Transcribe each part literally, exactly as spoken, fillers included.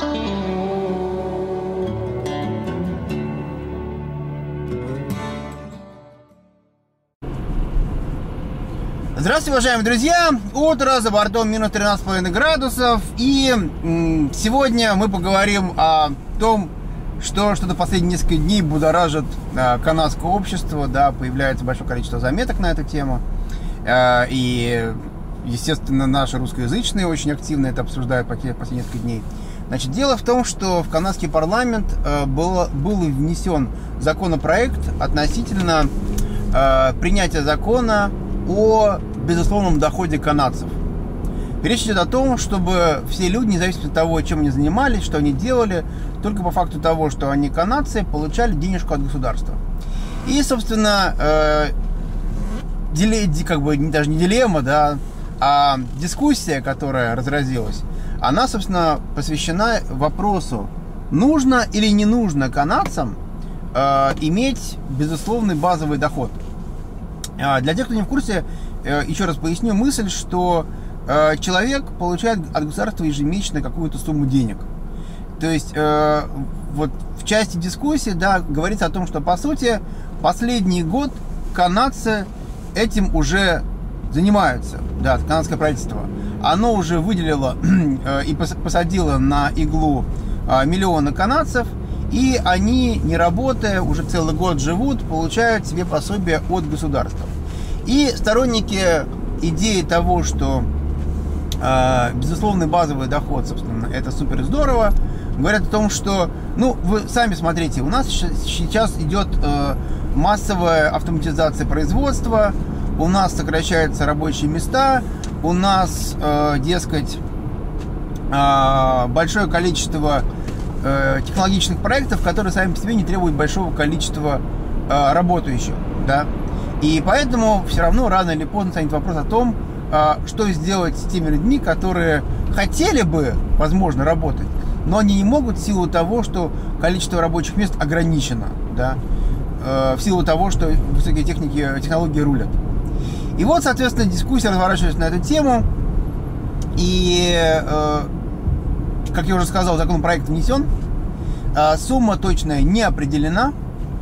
Здравствуйте, уважаемые друзья! Утро, за бортом минус тринадцать с половиной градусов. И м, сегодня мы поговорим о том, что что-то последние несколько дней будоражит э, канадское общество. Да, появляется большое количество заметок на эту тему. Э, и, естественно, наши русскоязычные очень активно это обсуждают последние несколько дней. Значит, дело в том, что в канадский парламент э, было, был внесен законопроект относительно э, принятия закона о безусловном доходе канадцев. Речь идет о том, чтобы все люди, независимо от того, чем они занимались, что они делали, только по факту того, что они канадцы, получали денежку от государства. И, собственно, э, диле, как бы даже не дилемма, да, а дискуссия, которая разразилась, она, собственно, посвящена вопросу, нужно или не нужно канадцам э, иметь безусловный базовый доход. Для тех, кто не в курсе, еще раз поясню мысль, что человек получает от государства ежемесячно какую-то сумму денег. То есть вот в части дискуссии, да, говорится о том, что по сути последний год канадцы этим уже занимаются. Да, канадское правительство. Оно уже выделило и посадило на иглу миллионы канадцев, и они, не работая, уже целый год живут, получают себе пособие от государства. И сторонники идеи того, что э, безусловный базовый доход, собственно, это супер здорово, говорят о том, что, ну, вы сами смотрите, у нас сейчас идет э, массовая автоматизация производства, у нас сокращаются рабочие места, у нас, э, дескать, э, большое количество технологичных проектов, которые сами по себе не требуют большого количества э, работающих, да, и поэтому все равно рано или поздно станет вопрос о том, э, что сделать с теми людьми, которые хотели бы, возможно, работать, но они не могут в силу того, что количество рабочих мест ограничено, да, э, в силу того, что высокие техники, технологии рулят. И вот, соответственно, дискуссия разворачивается на эту тему, и э, как я уже сказал, законопроект внесен, сумма точная не определена,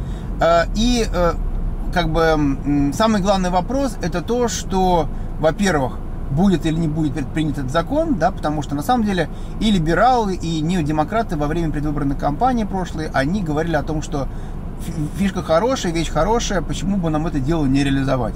и как бы самый главный вопрос это то, что, во-первых, будет или не будет принят этот закон, да, потому что на самом деле и либералы, и неодемократы во время предвыборной кампании прошлой, они говорили о том, что фишка хорошая, вещь хорошая, почему бы нам это дело не реализовать.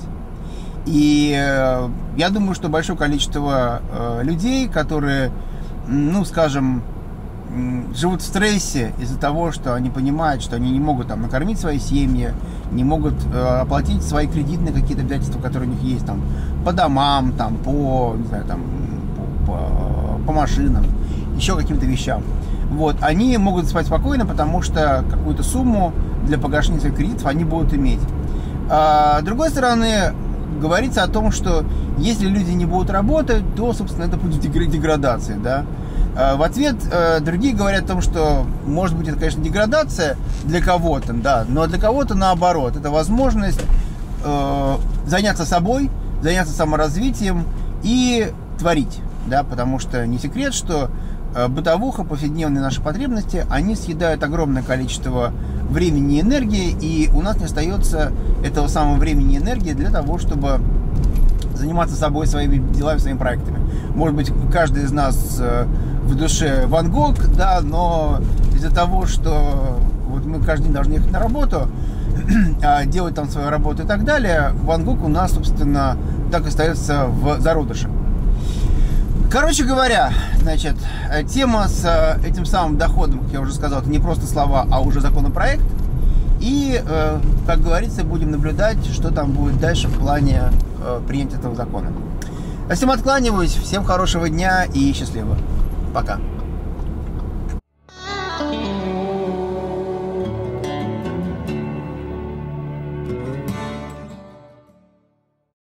И я думаю, что большое количество людей, которые, ну, скажем, живут в стрессе из-за того, что они понимают, что они не могут там накормить свои семьи, не могут э, оплатить свои кредитные какие-то обязательства, которые у них есть там по домам, там по, не знаю, там по, по, по машинам, еще каким-то вещам. Вот, они могут спать спокойно, потому что какую-то сумму для погашения своих кредитов они будут иметь. А, с другой стороны, говорится о том, что если люди не будут работать, то, собственно, это будет деградация, да. В ответ другие говорят о том, что, может быть, это, конечно, деградация для кого-то, да, но для кого-то наоборот. Это возможность э, заняться собой, заняться саморазвитием и творить, да, потому что не секрет, что бытовуха, повседневные наши потребности, они съедают огромное количество времени и энергии, и у нас не остается этого самого времени и энергии для того, чтобы заниматься собой, своими делами, своими проектами. Может быть, каждый из нас в душе Ван Гог, да, но из-за того, что вот мы каждый день должны ехать на работу, делать там свою работу и так далее, Ван Гог у нас, собственно, так и остается в зародыше. Короче говоря, значит, тема с этим самым доходом, как я уже сказал, это не просто слова, а уже законопроект. И, как говорится, будем наблюдать, что там будет дальше в плане принятия этого закона. А всем откланиваюсь, всем хорошего дня и счастливо. Пока.